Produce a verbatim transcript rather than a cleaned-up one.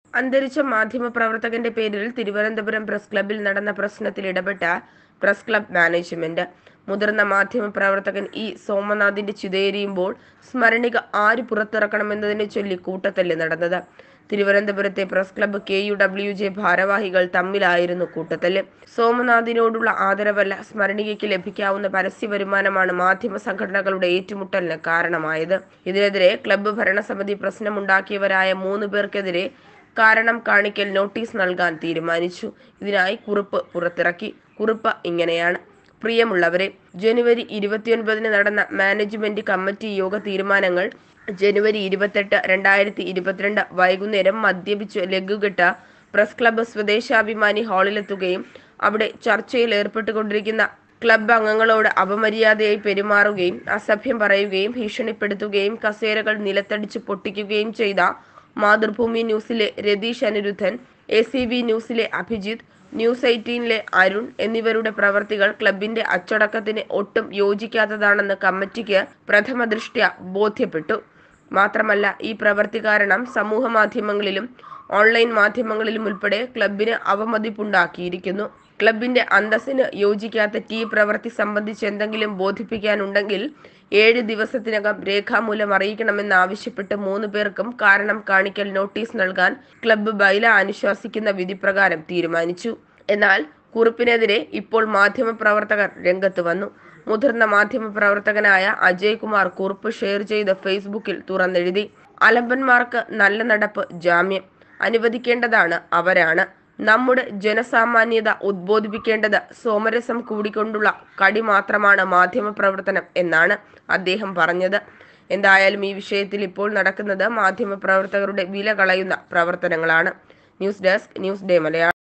അന്തരിച്ച മാധ്യമപ്രവർത്തകന്റെ പേരിൽ തിരുവനന്തപുരം പ്രസ് ക്ലബ്ബിൽ നടന്ന പ്രശ്നത്തിൽ ഇടപെട്ട പ്രസ് ക്ലബ്ബ് മാനേജ്മെന്റ്. മുതിർന്ന മാധ്യമപ്രവർത്തകൻ ഇ സോമനാഥിന്റെ ചിതയെരിയുമ്പോൾ സ്മരണിക ആര് പുറത്തിറക്കണമെന്നതിനെ ചൊല്ലി കൂട്ടത്തല്ല് നടന്നത്. തിരുവനന്തപുരത്തെ press club K U W J ഭാരവാഹികൾ തമ്മിലായിരുന്നു കൂട്ടത്തല്ല്. സോമനാഥിനോടുള്ള ആദരവല്ല, സ്മരണികയ്ക്ക് ലഭിക്കാവുന്ന പരസ്യ വരുമാനമാണ് മാധ്യമ സംഘടനകളുടെ ഏറ്റുമുട്ടലിന് കാരണമായത്. ഇതിനെതിരെ ക്ലബ്ബ് ഭരണസമിതി പ്രശ്നമുണ്ടാക്കിയവരായ മൂന്ന് പേർക്കെതിരെ കാരണം കാണിക്കൽ നോട്ടീസ് നൽകാൻ തീരുമാനിച്ചു. ഇതിനായി കുറിപ്പ് പുറത്തിറക്കി. കുറിപ്പ് ഇങ്ങനെയാണ്: പ്രിയമുള്ളവരെ, ജനുവരി ഇരുപത്തിയൊൻപതിന് നടന്ന മാനേജ്മെന്റ് കമ്മിറ്റി യോഗ തീരുമാനങ്ങൾ ജനുവരി ഇരുപത്തെട്ട് രണ്ടായിരത്തി ഇരുപത്തിരണ്ട് വൈകുന്നേരം മദ്യപിച്ച് ലഘുകെട്ട പ്രസ് ക്ലബ്ബ് സ്വദേശാഭിമാനി ഹാളിലെത്തുകയും അവിടെ ചർച്ചയിൽ ഏർപ്പെട്ടുകൊണ്ടിരിക്കുന്ന ക്ലബ്ബ് അംഗങ്ങളോട് അപമര്യാദയായി പെരുമാറുകയും അസഭ്യം പറയുകയും ഭീഷണിപ്പെടുത്തുകയും കസേരകൾ നിലത്തടിച്ച് പൊട്ടിക്കുകയും ചെയ്ത മാതൃഭൂമി ന്യൂസിലെ Ratheesh Anirudhan, A C V ന്യൂസിലെ അഭിജിത്ത്, ന്യൂസ് എയ്റ്റീനിലെ അരുൺ എന്നിവരുടെ പ്രവർത്തികൾ ക്ലബിന്റെ അച്ചടക്കത്തിന് ഒട്ടും യോജിക്കാത്തതാണെന്ന് കമ്മിറ്റിക്ക് പ്രഥമ ദൃഷ്ട്യാ ബോധ്യപ്പെട്ടു. മാത്രമല്ല, ഈ പ്രവൃത്തി കാരണം സമൂഹ മാധ്യമങ്ങളിലും ഓൺലൈൻ മാധ്യമങ്ങളിലും ഉൾപ്പെടെ ക്ലബിന് അവമതിപ്പുണ്ടാക്കിയിരിക്കുന്നു. ക്ലബിന്റെ അന്തസ്സിന് യോജിക്കാത്ത ഈ പ്രവൃത്തി സംബന്ധിച്ച് എന്തെങ്കിലും ബോധിപ്പിക്കാനുണ്ടെങ്കിൽ ഏഴ് ദിവസത്തിനകം രേഖാമൂലം അറിയിക്കണമെന്നാവശ്യപ്പെട്ട് മൂന്ന് പേർക്കും കാരണം കാണിക്കൽ നോട്ടീസ് നൽകാൻ ക്ലബ്ബ് ബൈല അനുശാസിക്കുന്ന വിധിപ്രകാരം തീരുമാനിച്ചു. എന്നാൽ കുറിപ്പിനെതിരെ ഇപ്പോൾ മാധ്യമപ്രവർത്തകർ രംഗത്ത് വന്നു. മുതിർന്ന മാധ്യമപ്രവർത്തകനായ അജയ് കുമാർ കുറിപ്പ് ഷെയർ ചെയ്ത് ഫേസ്ബുക്കിൽ തുറന്നെഴുതി: അലമ്പന്മാർക്ക് നല്ല നടപ്പ് ജാമ്യം അനുവദിക്കേണ്ടതാണ് അവരാണ്. നമ്മുടെ ജനസാമാന്യത ഉദ്ബോധിപ്പിക്കേണ്ടത് സോമരസം കൂടിക്കൊണ്ടുള്ള കടി മാത്രമാണ് മാധ്യമപ്രവർത്തനം എന്നാണ് അദ്ദേഹം പറഞ്ഞത്. എന്തായാലും ഈ വിഷയത്തിൽ ഇപ്പോൾ നടക്കുന്നത് മാധ്യമപ്രവർത്തകരുടെ വില കളയുന്ന പ്രവർത്തനങ്ങളാണ്. News desk, news day Malayalam.